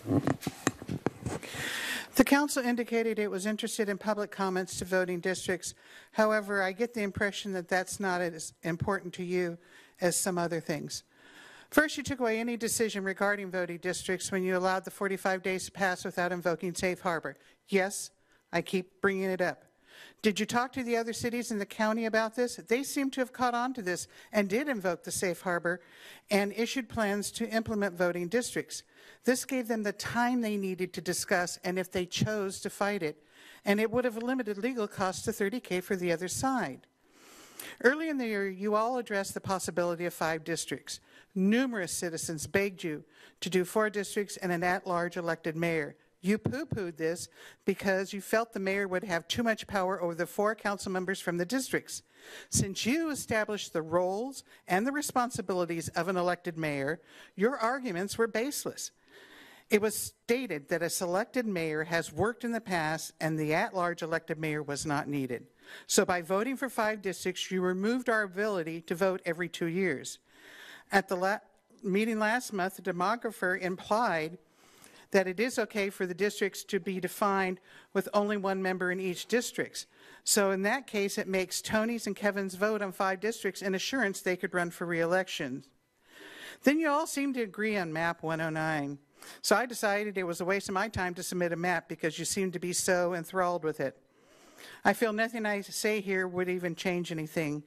The council indicated it was interested in public comments to voting districts. However, I get the impression that that's not as important to you as some other things. First, you took away any decision regarding voting districts when you allowed the 45 days to pass without invoking safe harbor. Yes, I keep bringing it up. Did you talk to the other cities in the county about this? They seem to have caught on to this and did invoke the safe harbor and issued plans to implement voting districts. This gave them the time they needed to discuss and if they chose to fight it, and it would have limited legal costs to $30,000 for the other side. Early in the year, you all addressed the possibility of 5 districts. Numerous citizens begged you to do 4 districts and an at-large elected mayor. You poo-pooed this because you felt the mayor would have too much power over the 4 council members from the districts. Since you established the roles and the responsibilities of an elected mayor, your arguments were baseless. It was stated that a selected mayor has worked in the past and the at-large elected mayor was not needed. So by voting for 5 districts, you removed our ability to vote every 2 years. At the meeting last month, the demographer implied that it is okay for the districts to be defined with only 1 member in each district. So in that case, it makes Tony's and Kevin's vote on 5 districts an assurance they could run for re-election. Then you all seemed to agree on map 109. So I decided it was a waste of my time to submit a map because you seemed to be so enthralled with it. I feel nothing I say here would even change anything.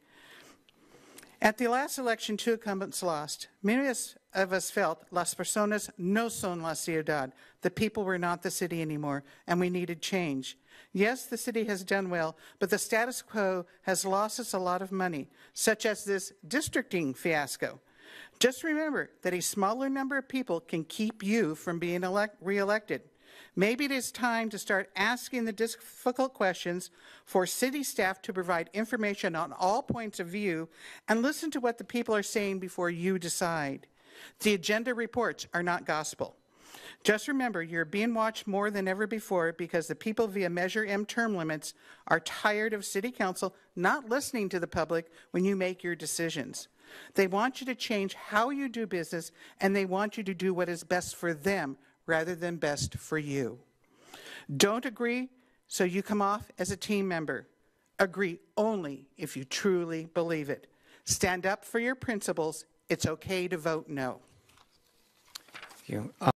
At the last election, 2 incumbents lost. Many of us felt las personas no son la ciudad. The people were not the city anymore, and we needed change. Yes, the city has done well, but the status quo has lost us a lot of money, such as this districting fiasco. Just remember that a smaller number of people can keep you from being re-elected. Maybe it is time to start asking the difficult questions for city staff to provide information on all points of view and listen to what the people are saying before you decide. The agenda reports are not gospel. Just remember, you're being watched more than ever before because the people via Measure M term limits are tired of City Council not listening to the public when you make your decisions. They want you to change how you do business, and they want you to do what is best for them rather than best for you. Don't agree so you come off as a team member. Agree only if you truly believe it. Stand up for your principles. It's okay to vote no. Thank you.